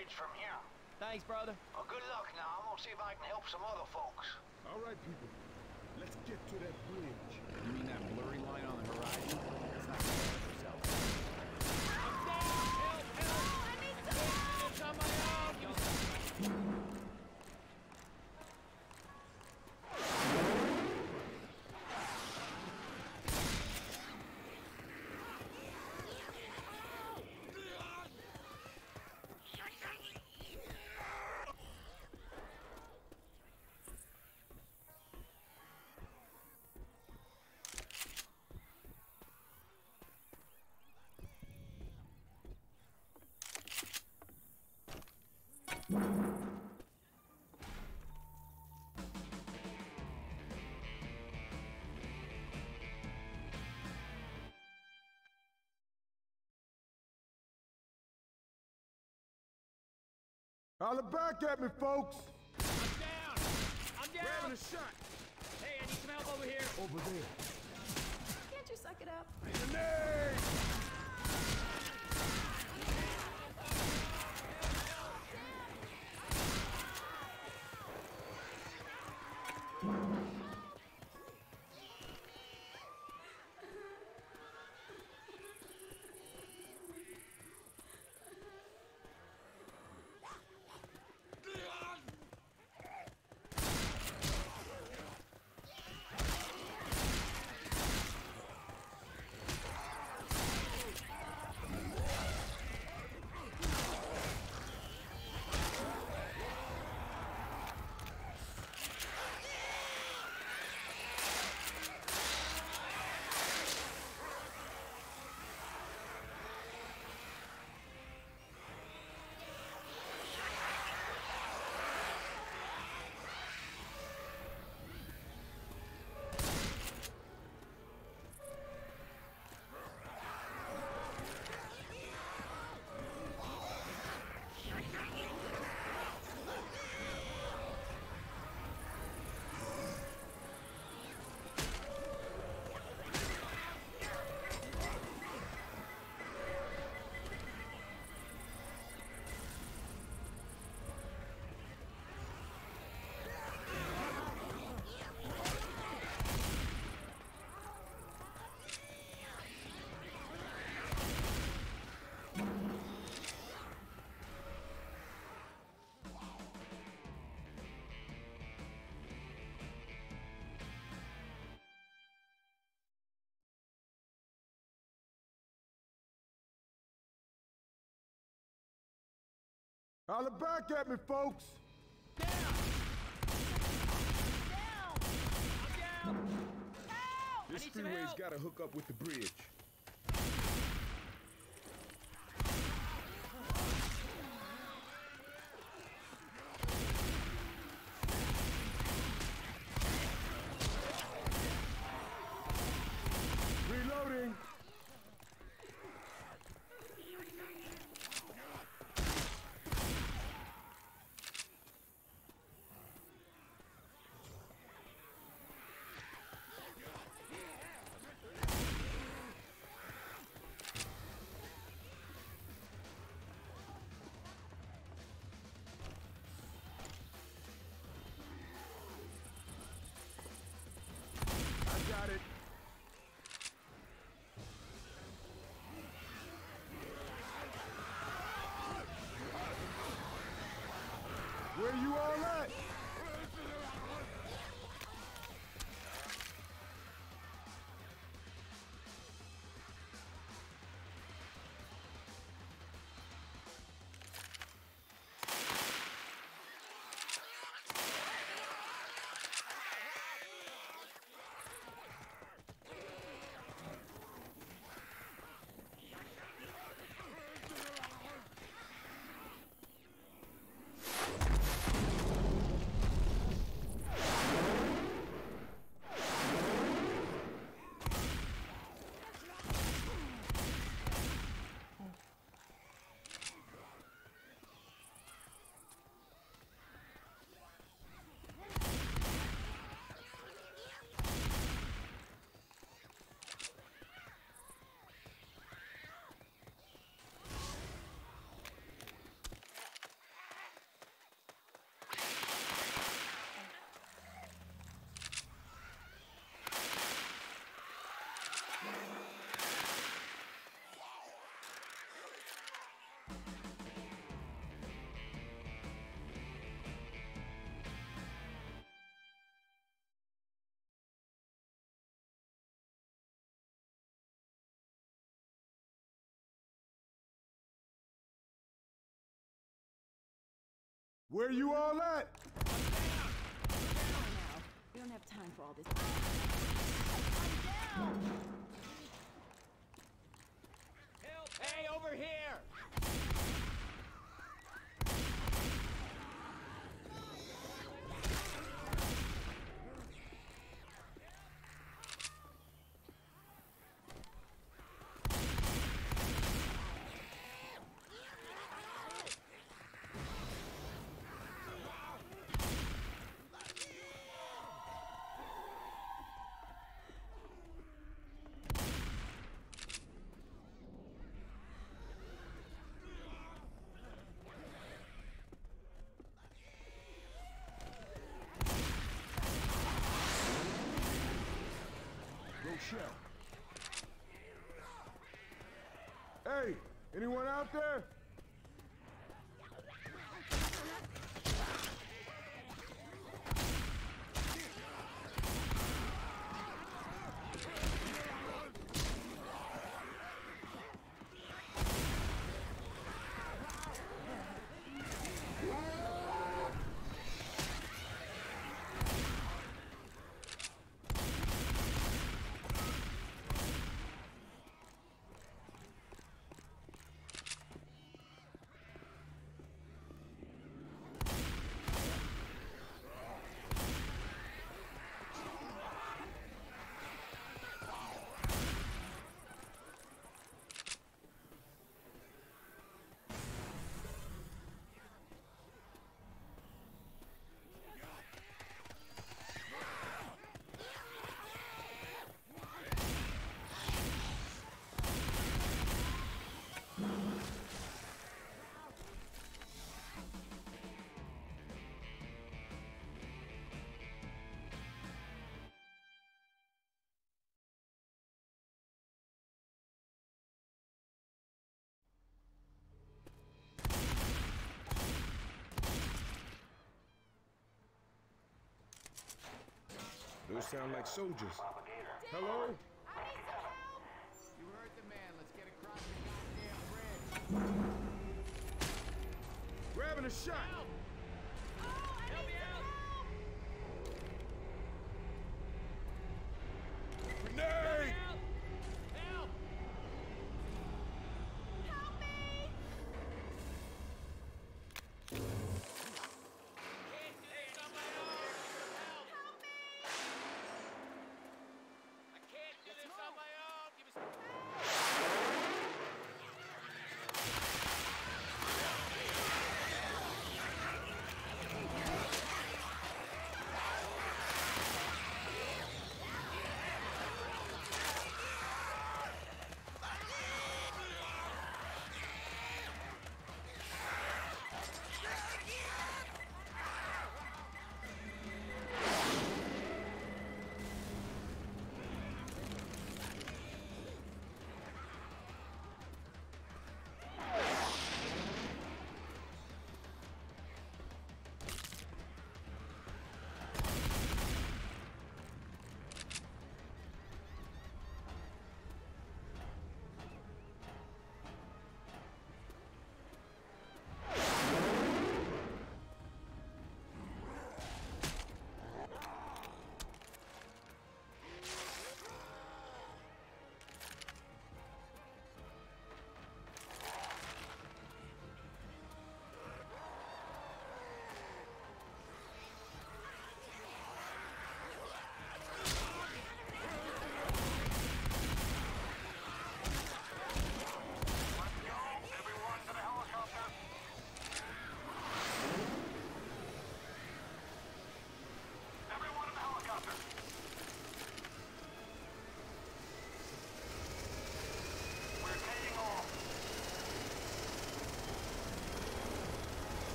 bridge from here. Thanks, brother. Well, good luck now. I'm gonna see if I can help some other folks. All right, people. Let's get to that bridge. You mean that blurry line on the horizon? It's not gonna help yourself. I'm down! Help! Help! I need some help! It's on my own! Holler back at me, folks! I'm down! I'm down! Grabbing a shot! Hey, I need some help over here! Over there. Can't you suck it up? Grenade! Holler back at me, folks! Down! Down! I'm down! Help! This I need some freeway's help! gotta hook up with the bridge. Reloading! I got it. Where you all at? Where you all at? Now, we don't have time for all this. I'm down! Help! Hey, over here! Rochelle. Hey, anyone out there? Those sound like soldiers. Hello? I need some help! You heard the man. Let's get across the goddamn bridge. Grabbing a shot!